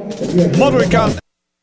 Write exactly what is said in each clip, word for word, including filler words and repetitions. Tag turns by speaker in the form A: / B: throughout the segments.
A: Modric.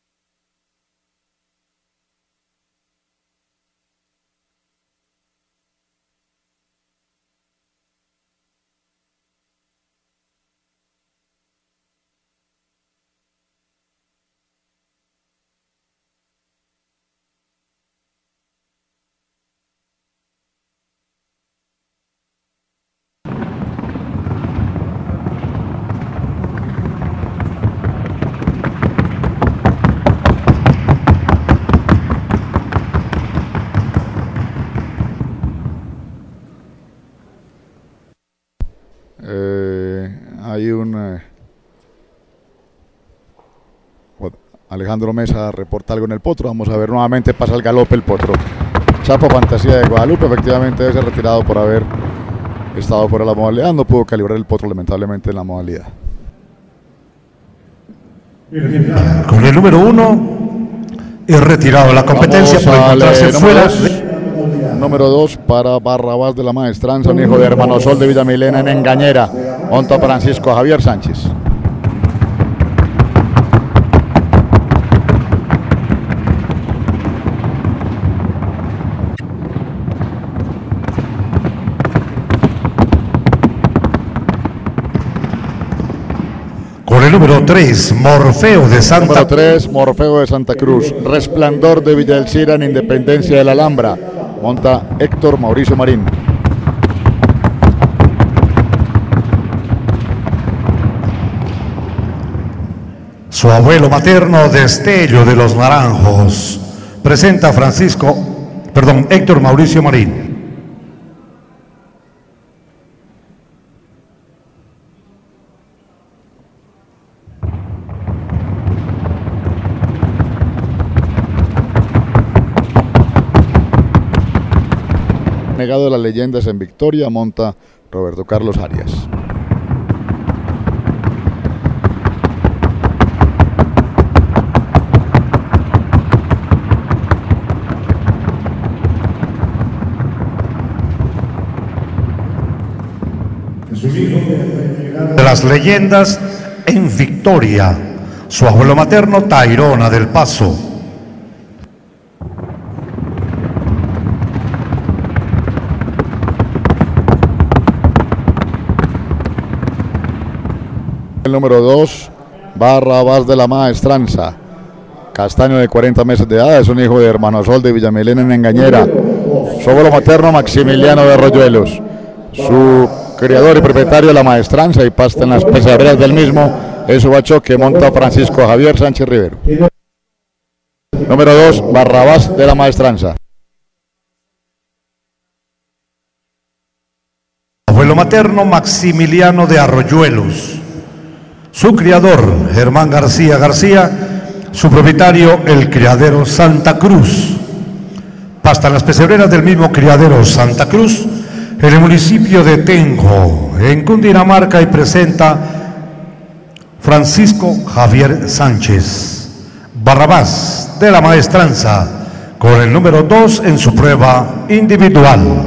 B: Eh, hay un eh, Alejandro Mesa reporta algo en el potro. Vamos a ver nuevamente, pasa el galope el potro. Chapo Fantasía de Guadalupe efectivamente debe ser retirado por haber estado fuera de la modalidad. No pudo calibrar el potro lamentablemente en la modalidad.
C: Con el número uno es retirado de la competencia por encontrarse fuera.
B: Número dos para Barrabás de la Maestranza, un hijo de Hermanosol de Villamilena en Engañera. Monta Francisco Javier Sánchez.
C: Con el número tres, Morfeo de Santa
B: Número tres, Morfeo de Santa Cruz. Resplandor de Villa Elcira en Independencia de la Alhambra. Monta Héctor Mauricio Marín.
C: Su abuelo materno, Destello de los Naranjos. Presenta Francisco, perdón, Héctor Mauricio Marín.
B: Negado de las leyendas en Victoria, monta Roberto Carlos Arias.
C: De las leyendas en Victoria, su abuelo materno, Tayrona del Paso.
B: El número dos, Barrabás de la Maestranza. Castaño de cuarenta meses de edad, es un hijo de Hermanosol de Villamilena en Engañera. Su abuelo materno, Maximiliano de Arroyuelos. Su criador y propietario de la Maestranza y pasta en las pesaderas del mismo es su bacho que monta Francisco Javier Sánchez Rivero. Número dos, Barrabás de la Maestranza.
C: Abuelo materno, Maximiliano de Arroyuelos. Su criador, Germán García García. Su propietario, el criadero Santa Cruz. Pasta en las pesebreras del mismo criadero Santa Cruz, en el municipio de Tenjo, en Cundinamarca, y presenta Francisco Javier Sánchez. Barrabás de la Maestranza, con el número dos en su prueba individual.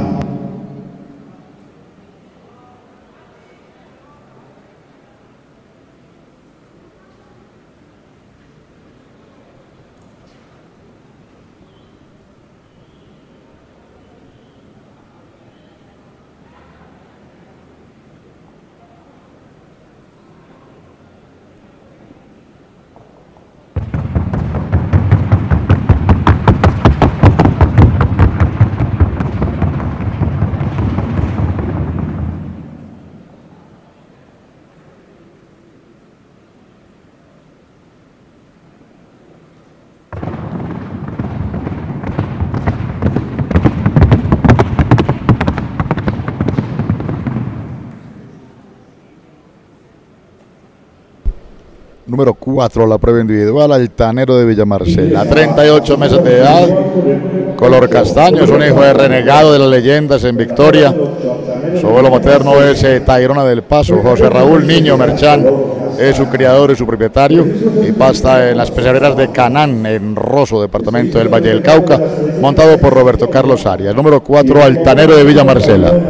B: Número cuatro, la prueba individual, Altanero de Villamarcela, treinta y ocho meses de edad, color castaño, es un hijo de renegado de las leyendas en Victoria. Su abuelo materno es eh, Tayrona del Paso. José Raúl Niño Merchán es su criador y su propietario, y pasta en las pesaderas de Canán, en Rosso, departamento del Valle del Cauca, montado por Roberto Carlos Arias. Número cuatro, Altanero de Villamarcela.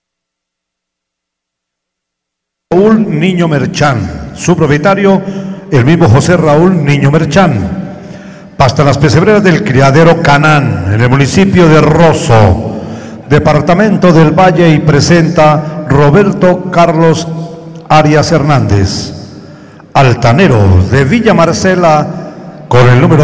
C: Raúl Niño Merchán, su propietario, el mismo José Raúl Niño Merchán. Pasta las pesebreras del criadero Canán, en el municipio de Rosso, departamento del Valle, y presenta Roberto Carlos Arias Hernández, altanero de Villa Marcela, con el número.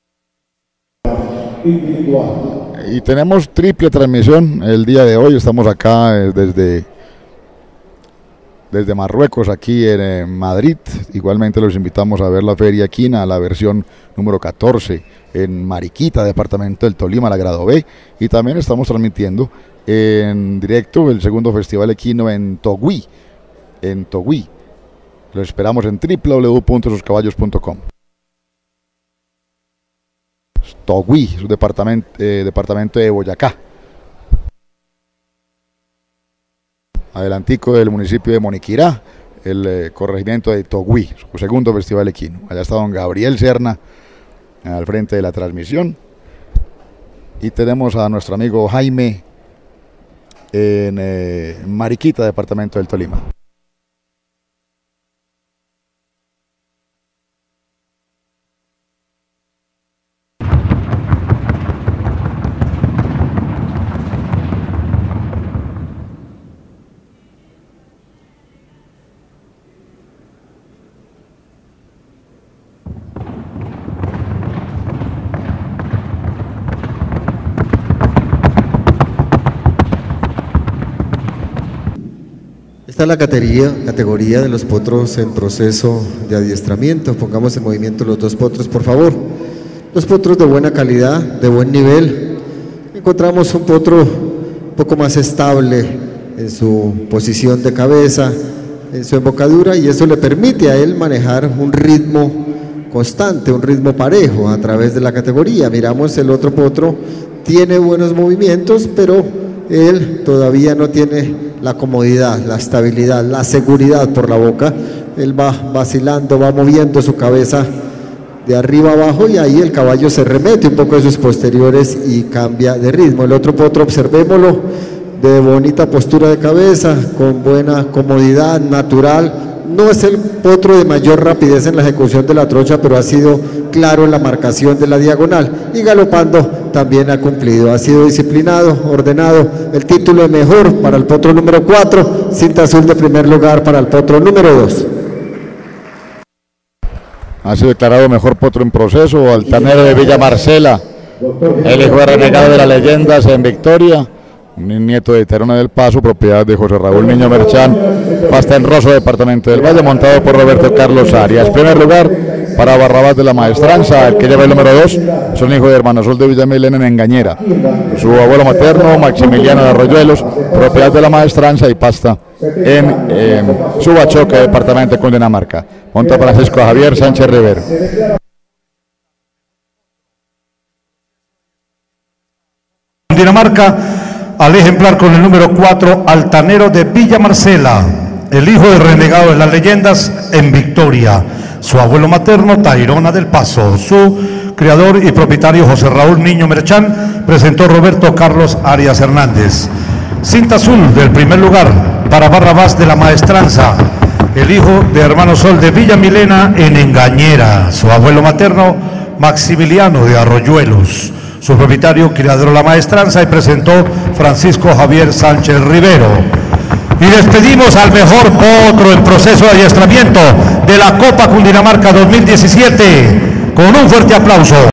B: Y tenemos triple transmisión el día de hoy. Estamos acá eh, desde, desde Marruecos, aquí en eh, Madrid. Igualmente los invitamos a ver la Feria Equina, la versión número catorce, en Mariquita, departamento del Tolima, la grado B. Y también estamos transmitiendo en directo el segundo Festival Equino en Togüí, en Togüí. Lo esperamos en w w w punto sus caballos punto com. Togüí, su departamento, eh, departamento de Boyacá. Adelantico del municipio de Moniquirá, el eh, corregimiento de Togüí, su segundo Festival Equino. Allá está don Gabriel Serna al frente de la transmisión. Y tenemos a nuestro amigo Jaime en eh, Mariquita, departamento del Tolima.
A: Esta es la categoría, categoría de los potros en proceso de adiestramiento. Pongamos en movimiento los dos potros, por favor. Los potros de buena calidad, de buen nivel. Encontramos un potro un poco más estable en su posición de cabeza, en su embocadura, y eso le permite a él manejar un ritmo constante, un ritmo parejo a través de la categoría. Miramos el otro potro, tiene buenos movimientos, pero él todavía no tiene la comodidad, la estabilidad, la seguridad por la boca. Él va vacilando, va moviendo su cabeza de arriba abajo, y ahí el caballo se remete un poco de sus posteriores y cambia de ritmo. El otro potro, observémoslo, de bonita postura de cabeza, con buena comodidad, natural. No es el potro de mayor rapidez en la ejecución de la trocha, pero ha sido claro en la marcación de la diagonal, y galopando también ha cumplido, ha sido disciplinado, ordenado. El título de mejor para el potro número cuatro, cinta azul de primer lugar para el potro número dos.
B: Ha sido declarado mejor potro en proceso, altanero de Villa Marcela, el hijo de renegado de las leyendas en Victoria, un nieto de Terona del Paso, propiedad de José Raúl Niño Merchán, pasta en Rosso, departamento del Valle, montado por Roberto Carlos Arias. Primer lugar para Barrabás de la Maestranza, el que lleva el número dos, son hijo de Hermano Sol de Villamilena en Engañera. Su abuelo materno, Maximiliano de Arroyuelos, propiedad de la Maestranza, y pasta en eh, Subachoque, departamento de Cundinamarca. Monta Francisco Javier Sánchez Rivero.
C: Cundinamarca, al ejemplar con el número cuatro, altanero de Villa Marcela, el hijo de renegado de las leyendas en Victoria. Su abuelo materno, Tayrona del Paso. Su criador y propietario, José Raúl Niño Merchán, presentó Roberto Carlos Arias Hernández. Cinta azul del primer lugar para Barrabás de la Maestranza, el hijo de Hermano Sol de Villa Milena en Engañera. Su abuelo materno, Maximiliano de Arroyuelos. Su propietario, criadero La Maestranza, y presentó Francisco Javier Sánchez Rivero. Y despedimos al mejor potro en proceso de adiestramiento de la Copa Cundinamarca dos mil diecisiete con un fuerte aplauso.